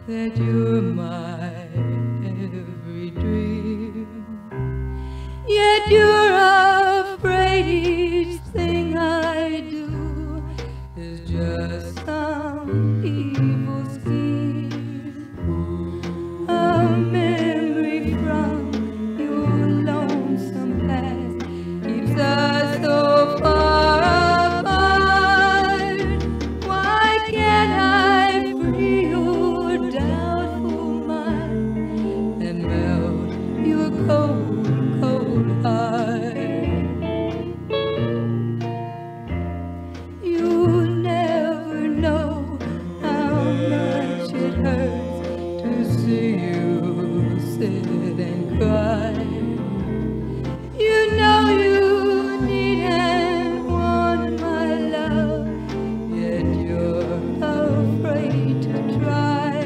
that you're my every dream. Yet you're afraid each thing I do is just some evil scheme. A memory from your lonesome past keeps us so far apart. Why can't I free your doubtful mind and melt your cold, cold heart? You'll never know how much it hurts to see you sit and cry. You know you need and want my love, yet you're afraid to try.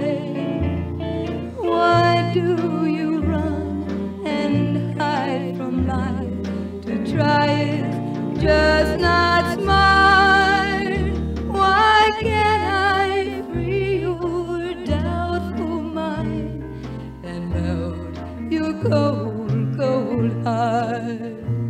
Why do you run and hide from life? To try is just not smart. Why can't I free your doubtful mind and melt your cold, cold heart?